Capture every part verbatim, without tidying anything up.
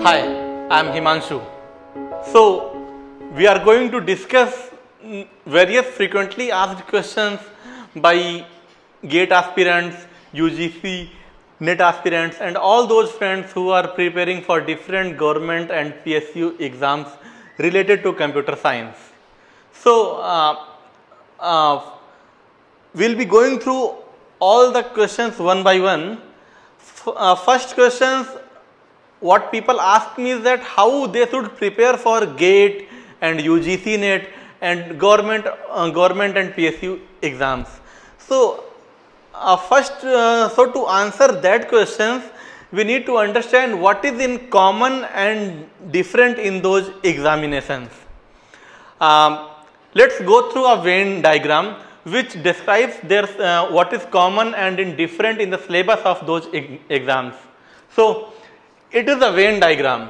Hi, I am Himanshu. So, we are going to discuss various frequently asked questions by GATE aspirants, U G C, NET aspirants and all those friends who are preparing for different government and P S U exams related to computer science. So, uh, uh, we will be going through all the questions one by one. F uh, first questions, what people ask me is that how they should prepare for GATE and U G C NET and government, uh, government and P S U exams. So, uh, first, uh, so to answer that questions, we need to understand what is in common and different in those examinations. Um, let's go through a Venn diagram which describes their, uh, what is common and in different in the syllabus of those e exams. So, it is a Venn diagram.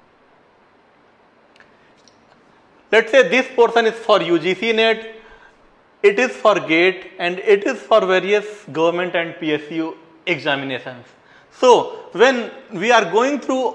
Let's say this portion is for U G C NET, it is for GATE and it is for various government and P S U examinations. So, when we are going through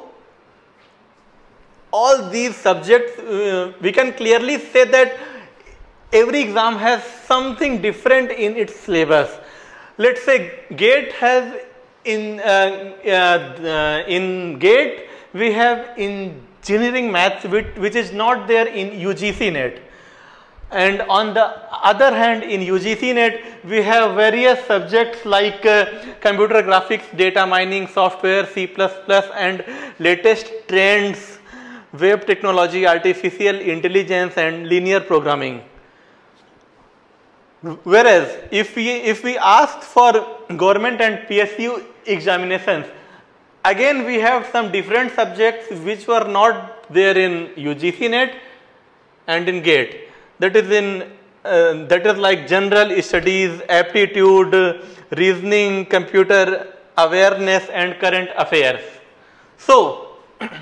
all these subjects, uh, we can clearly say that every exam has something different in its syllabus. Let's say GATE has in uh, uh, uh, in GATE we have engineering maths which, which is not there in U G C NET, and on the other hand in U G C NET we have various subjects like uh, computer graphics, data mining, software, C plus plus and latest trends, web technology, artificial intelligence and linear programming. Whereas if we if we asked for government and P S U examinations, again we have some different subjects which were not there in U G C NET and in GATE. That is in uh, that is like general studies, aptitude, reasoning, computer awareness and current affairs. So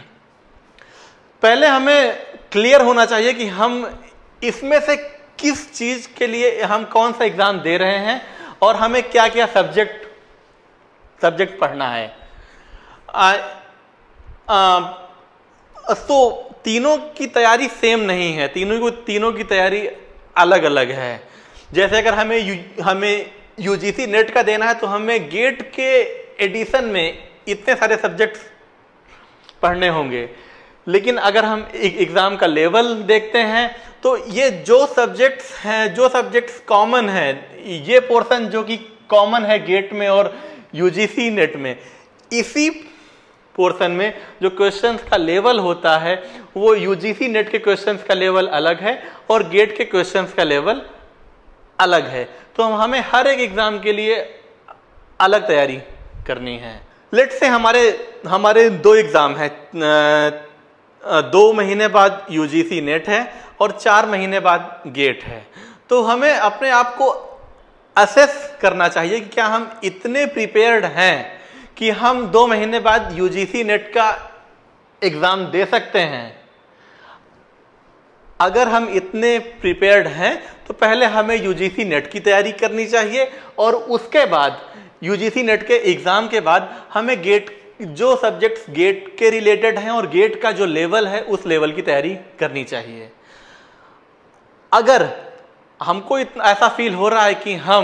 पहले हमें clear होना चाहिए कि हम इसमें से किस चीज के लिए हम कौन सा एग्जाम दे रहे हैं और हमें क्या क्या सब्जेक्ट सब्जेक्ट पढ़ना है. आ, आ, तो तीनों की तैयारी सेम नहीं है, तीनों को तीनों की तैयारी अलग अलग है. जैसे अगर हमें यू, हमें यूजीसी नेट का देना है तो हमें गेट के एडिशन में इतने सारे सब्जेक्ट्स पढ़ने होंगे. लेकिन अगर हम एग्जाम का लेवल देखते हैं तो ये जो सब्जेक्ट्स हैं, जो सब्जेक्ट्स कॉमन हैं, ये पोर्शन जो कि कॉमन है गेट में और यूजीसी नेट में, इसी पोर्शन में जो क्वेश्चंस का लेवल होता है वो यूजीसी नेट के क्वेश्चंस का लेवल अलग है और गेट के क्वेश्चंस का लेवल अलग है. तो हमें हर एक एग्जाम के लिए अलग तैयारी करनी है. लेट्स से हमारे हमारे दो एग्जाम है, दो महीने बाद यूजीसी नेट है और चार महीने बाद गेट है. तो हमें अपने आप को असेस करना चाहिए कि क्या हम इतने प्रिपेयर्ड हैं कि हम दो महीने बाद यूजीसी नेट का एग्जाम दे सकते हैं. अगर हम इतने प्रिपेयर्ड हैं तो पहले हमें यूजीसी नेट की तैयारी करनी चाहिए और उसके बाद यूजीसी नेट के एग्जाम के बाद हमें गेट जो सब्जेक्ट्स गेट के रिलेटेड हैं और गेट का जो लेवल है उस लेवल की तैयारी करनी चाहिए. अगर हमको इतना ऐसा फील हो रहा है कि हम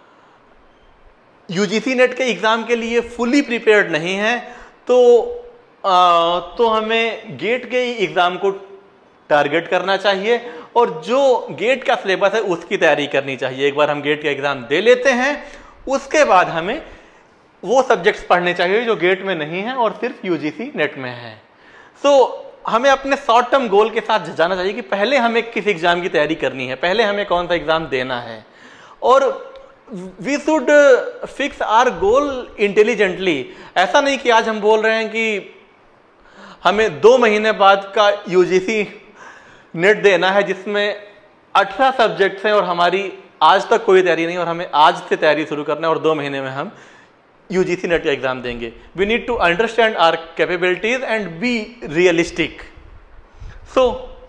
यूजीसी नेट के एग्जाम के लिए फुली प्रिपेयर्ड नहीं हैं तो आ, तो हमें गेट के एग्जाम को टारगेट करना चाहिए और जो गेट का सिलेबस है उसकी तैयारी करनी चाहिए. एक बार हम गेट का एग्जाम दे लेते हैं उसके बाद हमें वो सब्जेक्ट्स पढ़ने चाहिए जो गेट में नहीं है और सिर्फ यूजीसी नेट में है. सो so, हमें अपने शॉर्ट टर्म गोल के साथ जाना चाहिए कि पहले हमें किस एग्जाम की तैयारी करनी है, पहले हमें कौन सा एग्जाम देना है और we should fix our goal intelligently. ऐसा नहीं कि आज हम बोल रहे हैं कि हमें दो महीने बाद का यूजीसी नेट देना है जिसमें अठारह सब्जेक्ट्स हैं और हमारी आज तक कोई तैयारी नहीं और हमें आज से तैयारी शुरू करना है और दो महीने में हम यूजीसी नेट का एग्जाम देंगे. We need to understand our capabilities and be realistic. So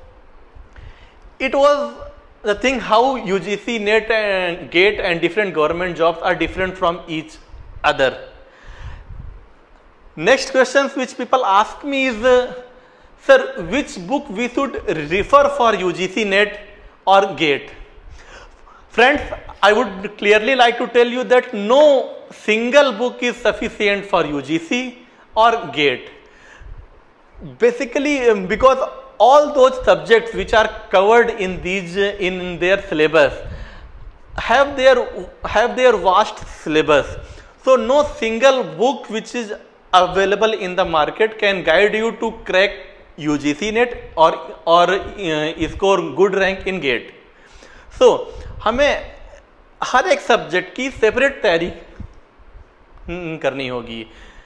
it was the thing how UGC NET and GATE and different government jobs are different from each other. Next questions which people ask me is, uh, sir, which book we should refer for U G C NET or GATE? Friends, I would clearly like to tell you that no single book is sufficient for U G C or GATE. Basically, um, because all those subjects which are covered in these uh, in their syllabus have their have their vast syllabus. So no single book which is available in the market can guide you to crack U G C NET or or uh, score good rank in GATE. So हमें हर एक subject की separate तैयारी करनी होगी.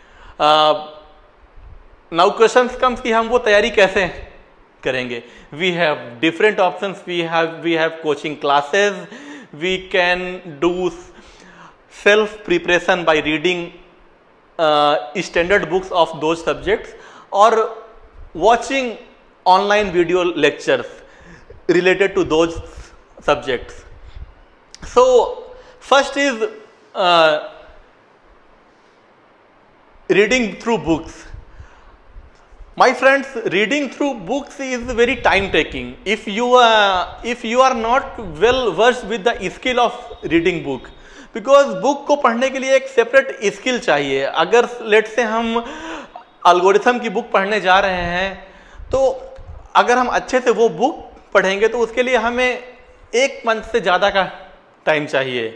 Now questions comes कि हम वो तैयारी कैसे करेंगे. We have different options. We have we have coaching classes. We can do self preparation by reading standard books of those subjects और watching online video lectures related to those subjects. So first is uh, reading through books. My friends, reading through books is very time taking. If you uh, if you are not well versed with the skill of reading book, because book को पढ़ने के लिए एक separate skill चाहिए. अगर let's say हम algorithm की book पढ़ने जा रहे हैं तो अगर हम अच्छे से वो बुक पढ़ेंगे तो उसके लिए हमें एक मंथ से ज़्यादा का टाइम चाहिए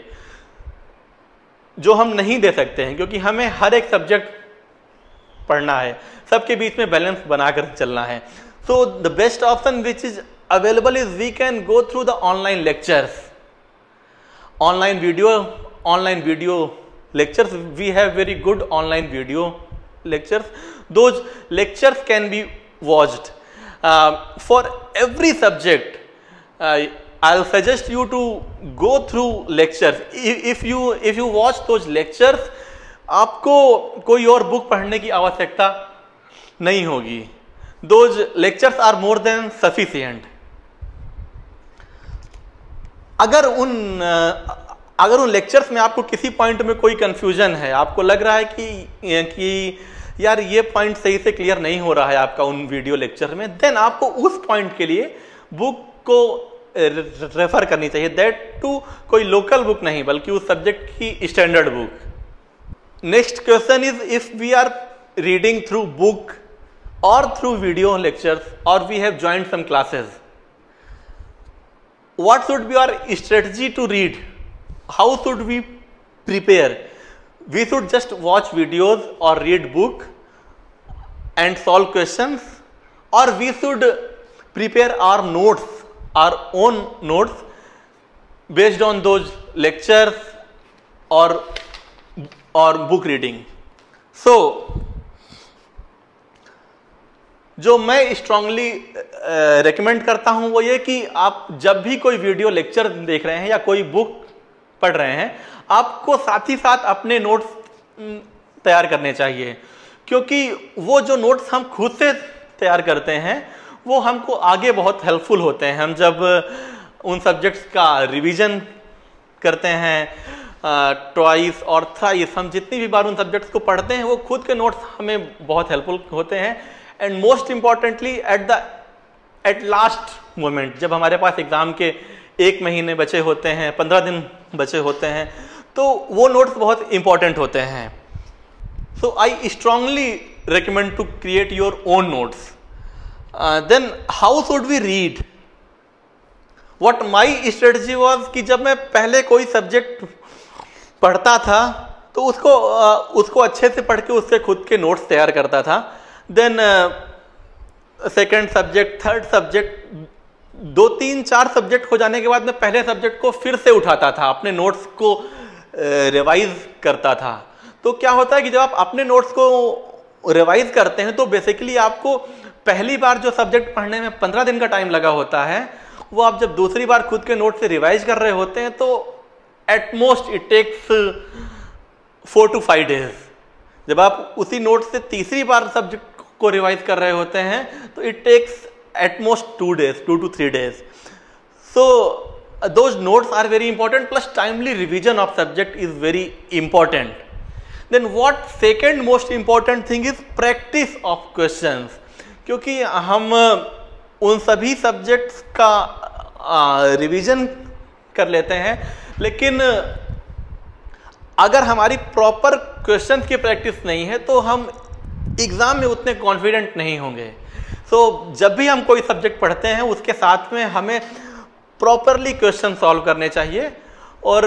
जो हम नहीं दे सकते हैं, क्योंकि हमें हर एक सब्जेक्ट पढ़ना है, सबके बीच में बैलेंस बनाकर चलना है. So the best option which is available is we can go through the online lectures, online video online video lectures. We have very good online video lectures. Those lectures can be watched. Uh, for every subject, uh, I'll suggest you to go through lectures. If you if you watch those lectures, आपको कोई और book पढ़ने की आवश्यकता नहीं होगी. Those lectures are more than sufficient. अगर उन अगर उन लेक्चर्स में आपको किसी पॉइंट में कोई कंफ्यूजन है, आपको लग रहा है कि कि यार ये पॉइंट सही से क्लियर नहीं हो रहा है आपका उन वीडियो लेक्चर में, देन आपको उस पॉइंट के लिए बुक को रेफर करनी चाहिए. दैट टू कोई लोकल बुक नहीं बल्कि उस सब्जेक्ट की standard book. Next question is, if we are reading through book और थ्रू वीडियो लेक्चर्स और we have joined some classes, what should be our strategy to read? How should we prepare? We should just watch videos or read book and solve questions, or we should prepare our notes, our own notes based on those lectures or or book reading. So जो मैं strongly recommend करता हूं वो ये कि आप जब भी कोई वीडियो लेक्चर देख रहे हैं या कोई बुक पढ़ रहे हैं, आपको साथ ही साथ अपने नोट्स तैयार करने चाहिए, क्योंकि वो जो नोट्स हम खुद से तैयार करते हैं वो हमको आगे बहुत हेल्पफुल होते हैं. हम जब उन सब्जेक्ट्स का रिवीजन करते हैं ट्वाइस और थ्राइस, हम जितनी भी बार उन सब्जेक्ट्स को पढ़ते हैं वो खुद के नोट्स हमें बहुत हेल्पफुल होते हैं. And most importantly at the at last moment, जब हमारे पास एग्जाम के एक महीने बचे होते हैं, पंद्रह दिन बचे होते हैं, तो वो नोट्स बहुत इंपॉर्टेंट होते हैं. So I strongly recommend to create your own notes. Then how should we read? What my strategy was कि जब मैं पहले कोई सब्जेक्ट पढ़ता था तो उसको uh, उसको अच्छे से पढ़ के उससे खुद के नोट्स तैयार करता था. Then second subject, third subject, दो तीन चार सब्जेक्ट हो जाने के बाद मैं पहले सब्जेक्ट को फिर से उठाता था, अपने नोट्स को रिवाइज करता था. तो क्या होता है कि जब आप अपने नोट्स को रिवाइज करते हैं तो बेसिकली आपको पहली बार जो सब्जेक्ट पढ़ने में पंद्रह दिन का टाइम लगा होता है, वो आप जब दूसरी बार खुद के नोट से रिवाइज कर रहे होते हैं तो at most it takes four to five days. जब आप उसी नोट से तीसरी बार सब्जेक्ट को रिवाइज कर रहे होते हैं तो it takes at most two days, two to three days. So uh, those notes are very important, plus timely revision of subject is very important. Then what second most important thing is practice of questions, क्योंकि हम उन सभी subjects का revision कर लेते हैं, लेकिन अगर हमारी प्रॉपर क्वेश्चंस की प्रैक्टिस नहीं है तो हम एग्जाम में उतने कॉन्फिडेंट नहीं होंगे। सो so, जब भी हम कोई सब्जेक्ट पढ़ते हैं उसके साथ में हमें प्रॉपरली क्वेश्चन सॉल्व करने चाहिए। और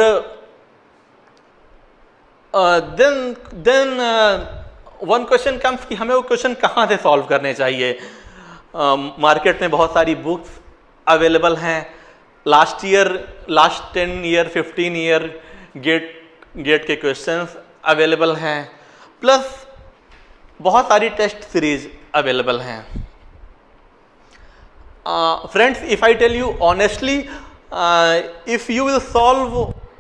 then then one question comes कि हमें वो क्वेश्चन कहाँ से सॉल्व करने चाहिए। मार्केट uh, में बहुत सारी बुक्स अवेलेबल हैं, last year last ten year fifteen year GATE GATE के क्वेश्चंस अवेलेबल हैं, प्लस बहुत सारी टेस्ट सीरीज अवेलेबल हैं। Friends, if I tell you honestly, if you will solve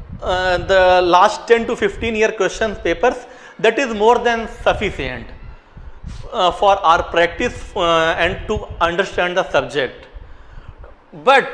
the last ten to fifteen year question papers, that is more than sufficient uh, for our practice uh, and to understand the subject. But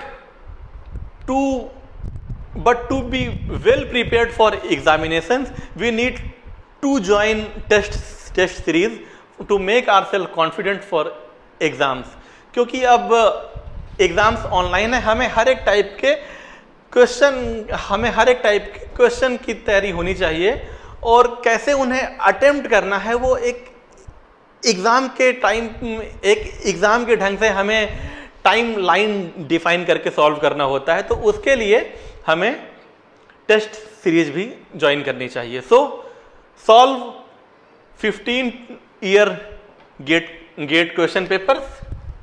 to but to be well prepared for examinations, we need to join test test series to make ourselves confident for exams. क्योंकि अब exams online है, हमें हर एक type के question हमें हर एक type के question की तैयारी होनी चाहिए, और कैसे उन्हें अटेम्प्ट करना है वो एक एग्ज़ाम के टाइम एक एग्ज़ाम के ढंग से हमें टाइम लाइन डिफाइन करके सॉल्व करना होता है। तो उसके लिए हमें टेस्ट सीरीज भी ज्वाइन करनी चाहिए। So solve fifteen year GATE GATE question papers.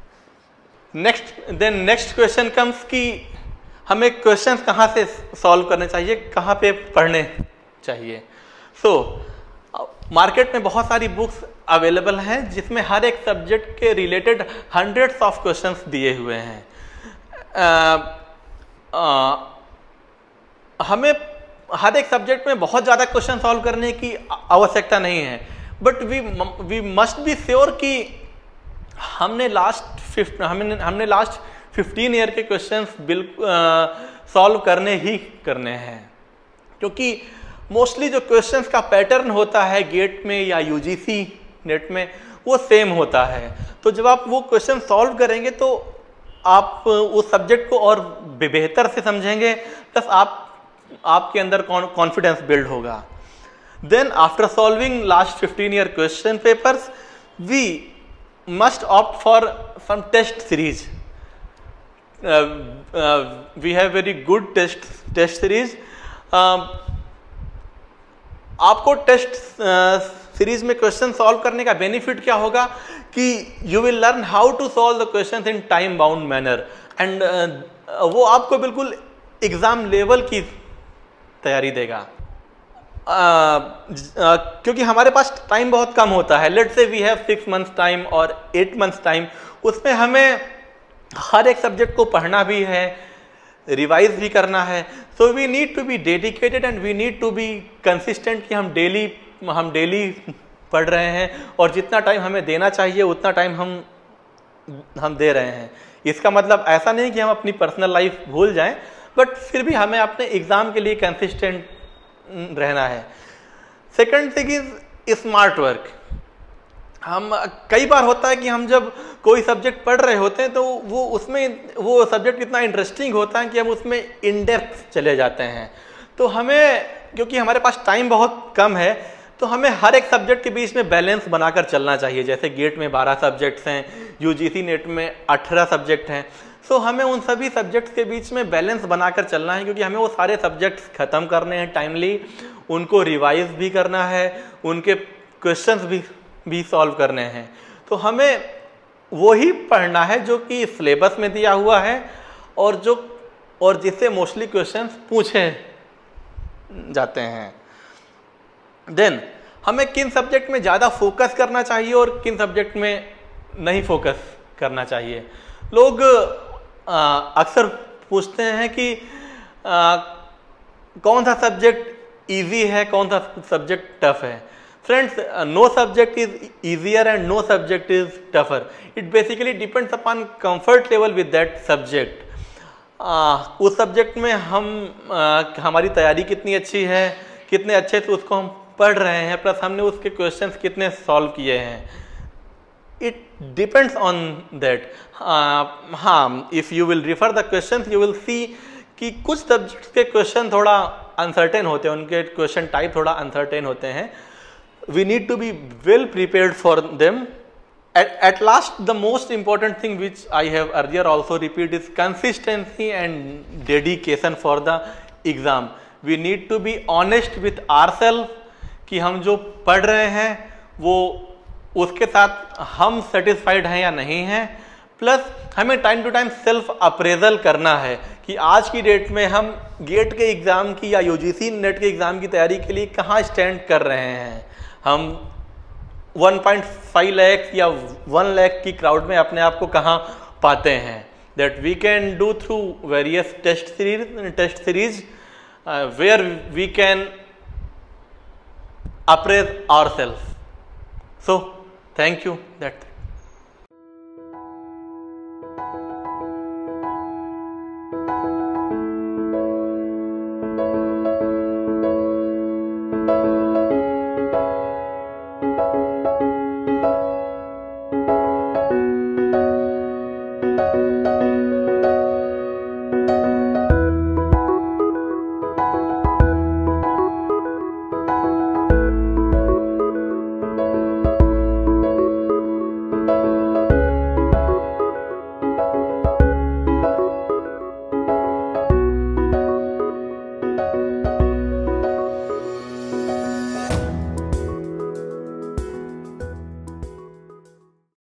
Next then next question comes कि हमें क्वेश्चंस कहाँ से सॉल्व करने चाहिए, कहाँ पे पढ़ने चाहिए। सो so, मार्केट में बहुत सारी बुक्स अवेलेबल हैं जिसमें हर एक सब्जेक्ट के रिलेटेड हंड्रेड्स ऑफ क्वेश्चंस दिए हुए हैं। uh, uh, हमें हर एक सब्जेक्ट में बहुत ज़्यादा क्वेश्चन सॉल्व करने की आवश्यकता नहीं है, but we we must be sure कि हमने लास्ट फिफ्ट हमने हमने लास्ट फिफ्टीन ईयर के क्वेश्चंस बिल्कुल सॉल्व करने ही करने हैं, क्योंकि मोस्टली जो क्वेश्चंस का पैटर्न होता है गेट में या यूजीसी नेट में वो सेम होता है। तो जब आप वो क्वेश्चन सॉल्व करेंगे तो आप उस सब्जेक्ट को और बेहतर से समझेंगे, प्लस आप आपके अंदर कॉन्फिडेंस बिल्ड होगा। Then after solving last fifteen year question papers, we must opt for some test series. We have very good test test series. आपको टेस्ट सीरीज में क्वेश्चन सॉल्व करने का बेनिफिट क्या होगा कि you will learn how to solve the questions in time bound manner, and वो आपको बिल्कुल एग्जाम लेवल की तैयारी देगा। uh, uh, क्योंकि हमारे पास टाइम बहुत कम होता है। Let's say we have six months time और एट मंथ्स टाइम, उसमें हमें हर एक सब्जेक्ट को पढ़ना भी है, रिवाइज भी करना है। So we need to be dedicated and we need to be consistent कि हम डेली हम डेली पढ़ रहे हैं और जितना टाइम हमें देना चाहिए उतना टाइम हम हम दे रहे हैं। इसका मतलब ऐसा नहीं कि हम अपनी पर्सनल लाइफ भूल जाएं, बट फिर भी हमें अपने एग्जाम के लिए कंसिस्टेंट रहना है। Second thing is smart work. हम कई बार होता है कि हम जब कोई सब्जेक्ट पढ़ रहे होते हैं तो वो उसमें वो सब्जेक्ट इतना इंटरेस्टिंग होता है कि हम उसमें इन डेप्थ चले जाते हैं। तो हमें, क्योंकि हमारे पास टाइम बहुत कम है, तो हमें हर एक सब्जेक्ट के बीच में बैलेंस बनाकर चलना चाहिए। जैसे गेट में बारह सब्जेक्ट्स हैं, यूजीसी नेट में अठारह सब्जेक्ट हैं। सो हमें उन सभी सब्जेक्ट्स के बीच में बैलेंस बनाकर चलना है, क्योंकि हमें वो सारे सब्जेक्ट्स ख़त्म करने हैं टाइमली, उनको रिवाइज भी करना है, उनके क्वेश्चंस भी भी सॉल्व करने हैं। तो हमें वही पढ़ना है जो कि सिलेबस में दिया हुआ है और जो और जिससे मोस्टली क्वेश्चंस पूछे जाते हैं। देन हमें किन सब्जेक्ट में ज़्यादा फोकस करना चाहिए और किन सब्जेक्ट में नहीं फोकस करना चाहिए। लोग अक्सर पूछते हैं कि आ, कौन सा सब्जेक्ट इजी है, कौन सा सब्जेक्ट टफ है। Friends, uh, no subject is easier and no subject is tougher. It basically depends upon comfort level with that subject. uh, उस सब्जेक्ट में हम uh, हमारी तैयारी कितनी अच्छी है, कितने अच्छे से उसको हम पढ़ रहे हैं प्लस हमने उसके क्वेश्चंस कितने सॉल्व किए हैं, इट डिपेंड्स ऑन दैट। हाँ, if you will refer the questions you will see कि कुछ सब्जेक्ट्स के क्वेश्चन थोड़ा अनसर्टेन होते हैं, उनके क्वेश्चन टाइप थोड़ा अनसर्टेन होते हैं। We need to be well prepared for them. At, at last, the most important thing which I have earlier also repeated is consistency and dedication for the exam. We need to be honest with ourselves कि हम जो पढ़ रहे हैं वो उसके साथ हम सेटिस्फाइड हैं या नहीं हैं, प्लस हमें time to time self appraisal करना है कि आज की डेट में हम गेट के एग्ज़ाम की या यूजीसी नेट के एग्ज़ाम की तैयारी के लिए कहाँ स्टैंड कर रहे हैं। हम वन पॉइंट फाइव लाख या वन लाख की क्राउड में अपने आप को कहाँ पाते हैं। That we can do through various test series test series where we can appraise our self. So thank you. That